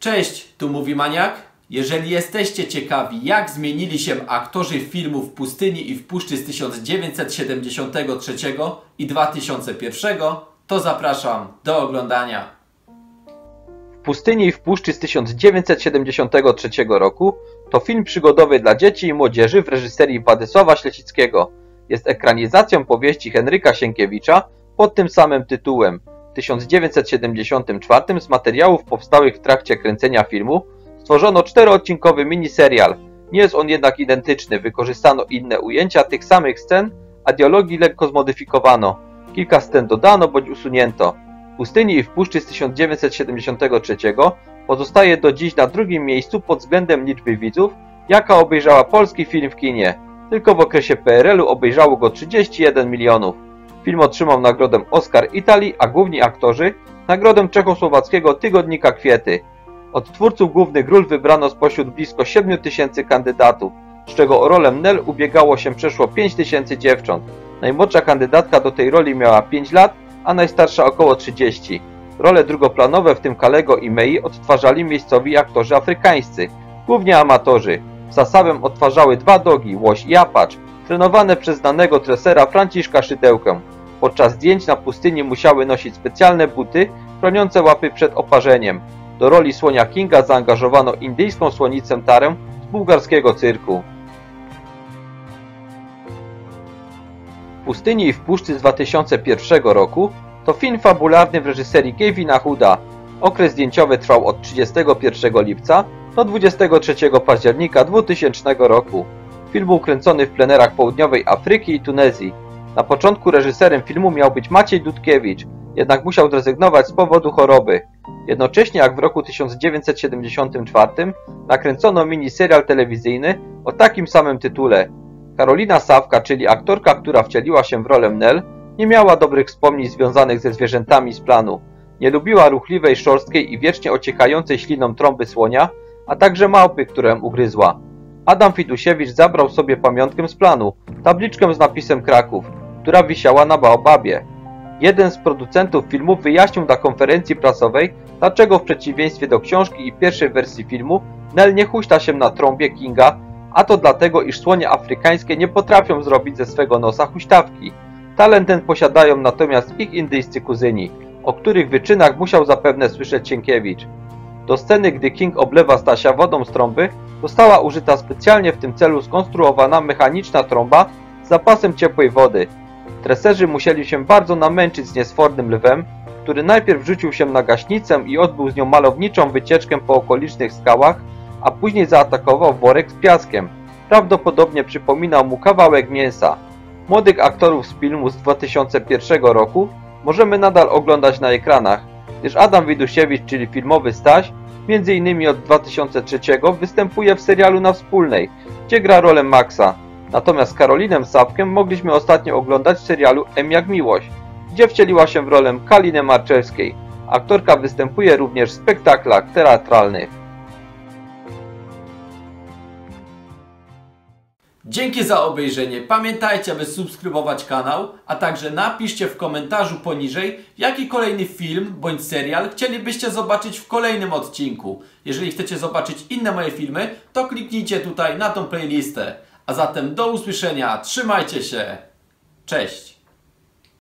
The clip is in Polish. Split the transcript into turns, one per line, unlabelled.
Cześć, tu mówi Maniak. Jeżeli jesteście ciekawi, jak zmienili się aktorzy filmów W pustyni i w puszczy z 1973 i 2001, to zapraszam do oglądania.
W pustyni i w puszczy z 1973 roku to film przygodowy dla dzieci i młodzieży w reżyserii Władysława Ślecickiego. Jest ekranizacją powieści Henryka Sienkiewicza pod tym samym tytułem. W 1974 z materiałów powstałych w trakcie kręcenia filmu stworzono 4-odcinkowy miniserial. Nie jest on jednak identyczny, wykorzystano inne ujęcia tych samych scen, a dialogi lekko zmodyfikowano. Kilka scen dodano bądź usunięto. W pustyni i w puszczy z 1973 pozostaje do dziś na drugim miejscu pod względem liczby widzów, jaka obejrzała polski film w kinie. Tylko w okresie PRL-u obejrzało go 31 milionów. Film otrzymał nagrodę Oscar Italii, a główni aktorzy nagrodę czechosłowackiego tygodnika Kwiety. Od twórców głównych ról wybrano spośród blisko 7 tysięcy kandydatów, z czego o rolę Nel ubiegało się przeszło 5 tysięcy dziewcząt. Najmłodsza kandydatka do tej roli miała 5 lat, a najstarsza około 30. Role drugoplanowe, w tym Kalego i Mei, odtwarzali miejscowi aktorzy afrykańscy, głównie amatorzy. Sasawem odtwarzały 2 dogi, łoś i apacz, trenowane przez znanego tresera Franciszka Szydełkę. Podczas zdjęć na pustyni musiały nosić specjalne buty chroniące łapy przed oparzeniem. Do roli słonia Kinga zaangażowano indyjską słonicę Tarę z bułgarskiego cyrku. W pustyni i w puszczy z 2001 roku to film fabularny w reżyserii Kevina Hooda. Okres zdjęciowy trwał od 31 lipca do 23 października 2000 roku. Film był kręcony w plenerach południowej Afryki i Tunezji. Na początku reżyserem filmu miał być Maciej Dudkiewicz, jednak musiał zrezygnować z powodu choroby. Jednocześnie jak w roku 1974 nakręcono miniserial telewizyjny o takim samym tytule. Karolina Sawka, czyli aktorka, która wcieliła się w rolę Nel, nie miała dobrych wspomnień związanych ze zwierzętami z planu. Nie lubiła ruchliwej, szorstkiej i wiecznie ociekającej śliną trąby słonia, a także małpy, którą ugryzła. Adam Fidusiewicz zabrał sobie pamiątkę z planu, tabliczkę z napisem Kraków, która wisiała na baobabie. Jeden z producentów filmu wyjaśnił na konferencji prasowej, dlaczego w przeciwieństwie do książki i pierwszej wersji filmu Nel nie huśta się na trąbie Kinga, a to dlatego, iż słonie afrykańskie nie potrafią zrobić ze swego nosa huśtawki. Talent ten posiadają natomiast ich indyjscy kuzyni, o których wyczynach musiał zapewne słyszeć Sienkiewicz. Do sceny, gdy King oblewa Stasia wodą z trąby, została użyta specjalnie w tym celu skonstruowana mechaniczna trąba z zapasem ciepłej wody. Treserzy musieli się bardzo namęczyć z niesfornym lwem, który najpierw rzucił się na gaśnicę i odbył z nią malowniczą wycieczkę po okolicznych skałach, a później zaatakował worek z piaskiem. Prawdopodobnie przypominał mu kawałek mięsa. Młodych aktorów z filmu z 2001 roku możemy nadal oglądać na ekranach, gdyż Adam Widusiewicz, czyli filmowy Staś, m.in. od 2003 występuje w serialu Na Wspólnej, gdzie gra rolę Maxa. Natomiast Karolinę Sawkę mogliśmy ostatnio oglądać w serialu M jak Miłość, gdzie wcieliła się w rolę Kaliny Marczewskiej. Aktorka występuje również w spektaklach teatralnych.
Dzięki za obejrzenie. Pamiętajcie, aby subskrybować kanał, a także napiszcie w komentarzu poniżej, jaki kolejny film bądź serial chcielibyście zobaczyć w kolejnym odcinku. Jeżeli chcecie zobaczyć inne moje filmy, to kliknijcie tutaj na tą playlistę. A zatem do usłyszenia, trzymajcie się, cześć!